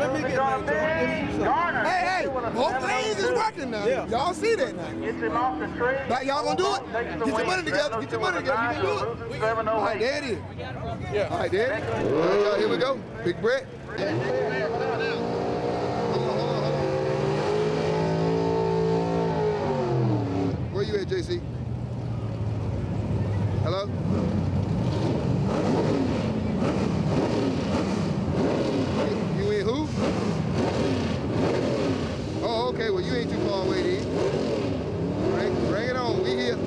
let me get my Hey, both lanes is working now. Yeah. Y'all see that now. Get him off the tree. But y'all gonna do it? Get your money together. Get your money together. You can do it. All right, there it is. Yeah. All right, there it is. All right, y'all, here we go. Big Brett. Where you at, JC? Hello? You in who? Oh, okay, well you ain't too far away then. All right, bring it on, we here.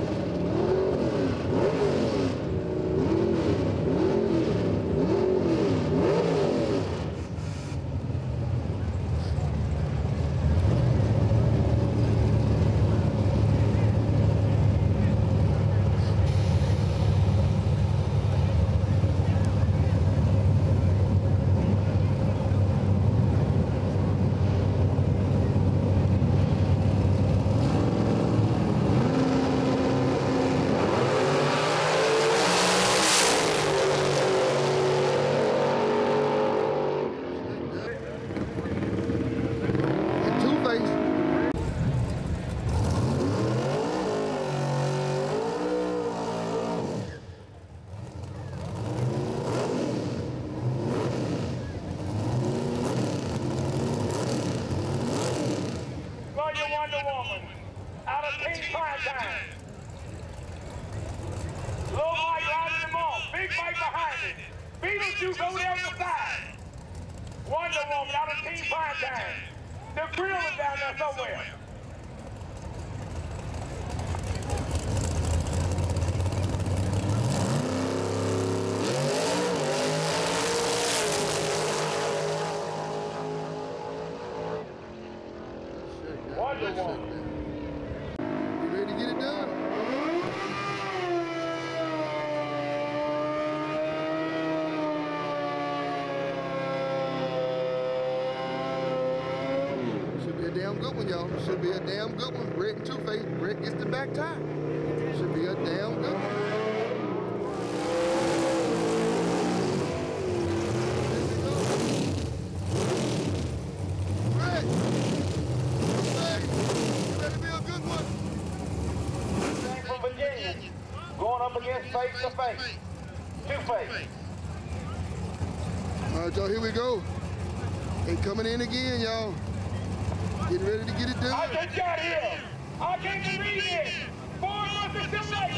Wonder Woman, out of Team Prime Time. Little Mike riding them off, Big Mike behind it. Beetlejuice over there on the side. Wonder Woman, out of Team Prime Time. The grill is down there somewhere. Wonder Woman. You ready to get it done? Should be a damn good one, y'all. Should be a damn good one. Brett and Two-Face. Brett gets the back tie. Should be a damn good one. Going up against face to face. Two-Face. All right, y'all, here we go. They coming in again, y'all. Getting ready to get it done. I just got here. I can't believe it. Ford versus Two-Face.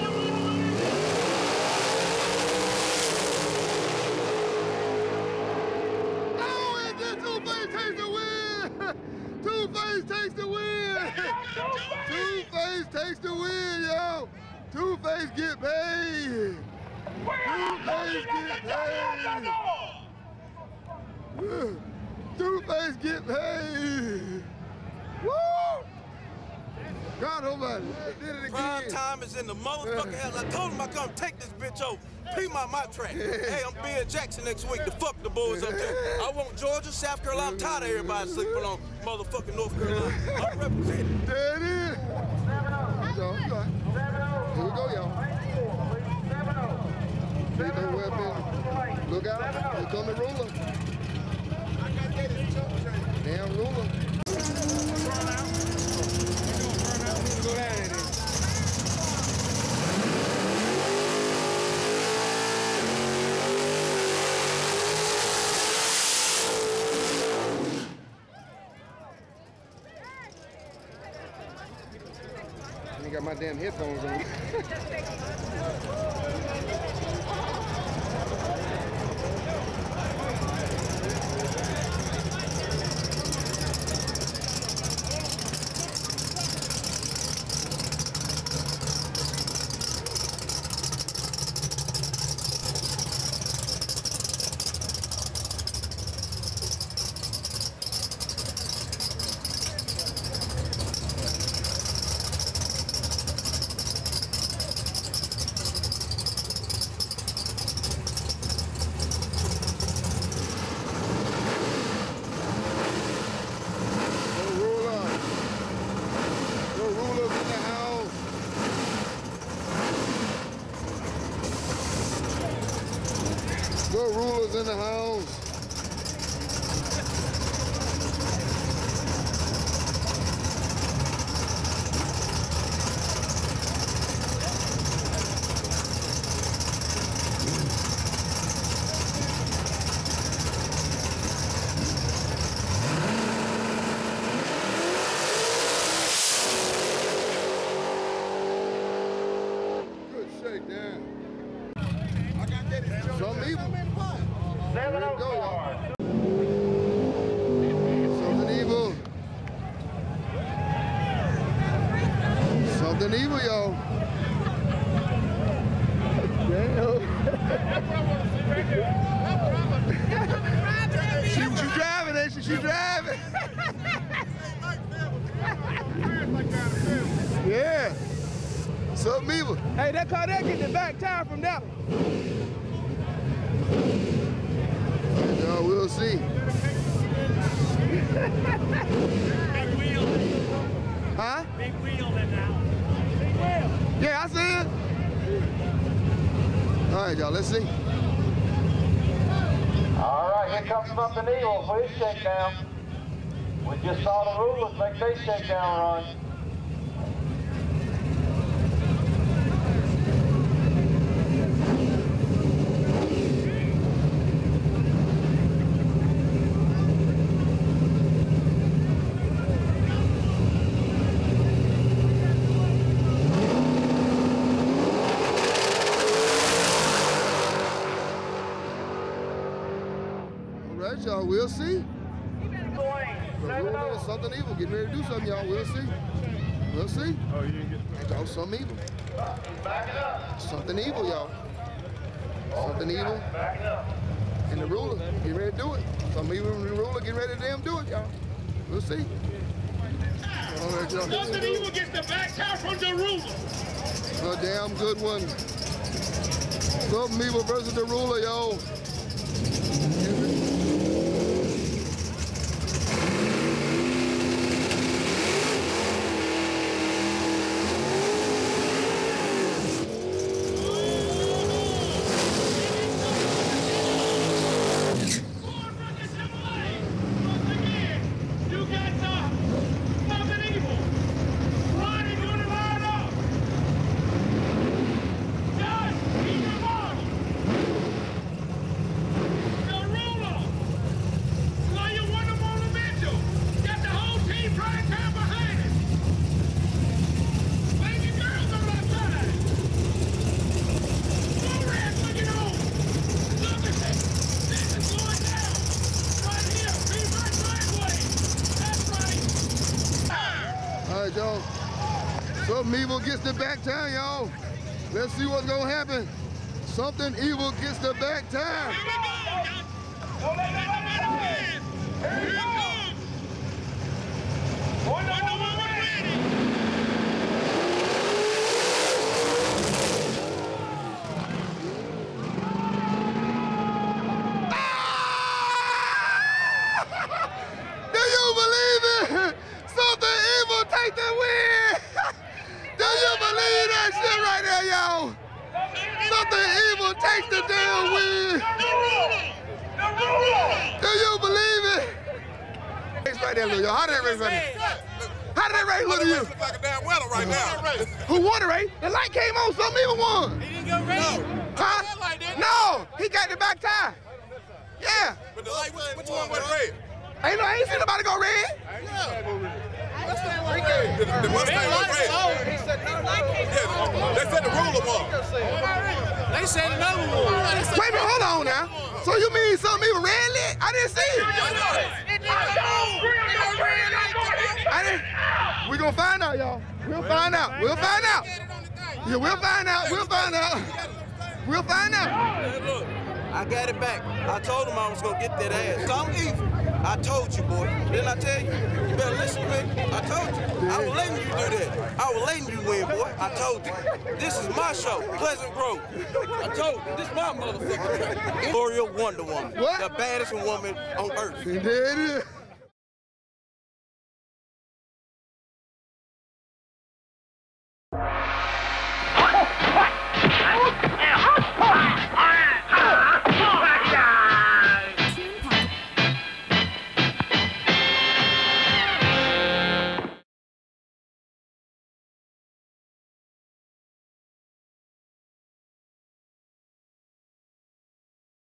Oh, and then Two-Face takes the win. Two-Face takes the win. Two-Face takes the win, y'all. Two-Face get paid. Two-Face get paid. Two-Face get paid. Woo! God almighty. Did it again. Prime time is in the motherfucking hell. I told him I come take this bitch over. Piedmont my track. Hey, I'm Bill Jackson next week to fuck the boys up there. I want Georgia, South Carolina. I'm tired of everybody sleeping on motherfucking North Carolina. I'm representing. There it is. Here we go, y'all. Ain't no weapon. Look out. Here come the ruler. Damn ruler. Go down in there. I got my damn headphones on. Rulers in the house. Here we go, y'all. Something evil. Something evil, y'all. She driving, ain't she? She driving. Yeah. Something evil. Hey, that car there get the back tire from that one. Y'all will see. Big wheel. Huh? Big wheel in now. Big wheel. Yeah, I see it. All right, y'all, let's see. All right, here comes something evil for his shakedown. We just saw the rulers make their shakedown run. All right, y'all, we'll see. Something evil, getting ready to do something, y'all. We'll see. We'll see. Oh, you didn't get Y'all, something evil. Something evil, y'all. Something evil. And the ruler, get ready to do it. Something evil and the ruler, get ready to damn do it, y'all. We'll see. All right, y'all. Something evil gets the back tire from the ruler. A damn good one. Something evil versus the ruler, y'all. Y'all. Something evil gets the back tire, y'all. Let's see what's gonna happen. Something evil gets the back tire. Here we go. Don't let nobody win. Here it comes. Wonder Woman ready. Do you believe it? Something evil take the win. Do you believe that shit right there, y'all? Something evil takes the damn win. Do you believe it? Race right there, y'all. How did that race right there? How did that race look to you? Look like a damn weather right now. Who won the race? The light came on, something evil won. He didn't go red. Huh? No, he got the back tire. Yeah. But the light, which one went red? I ain't seen nobody go red. The Mustang went red. Yeah, they said the ruler won. They said another one. Wait a minute, hold on now. So you mean something even red lit? I didn't see it. I didn't. We gonna find out, y'all. We'll find out. We'll find out. Yeah, we'll find out. We'll find out. We'll find out. Hey, look, I got it back. I told him I was gonna get that ass. I'm evil. I told you, boy. Didn't I tell you? You better listen to me. I told you. I was letting you do that. I was letting you win, boy. I told you. This is my show, Pleasant Grove. I told you. This is my motherfucking track. Gloria Wonder Woman. What? The baddest woman on earth. And there it is.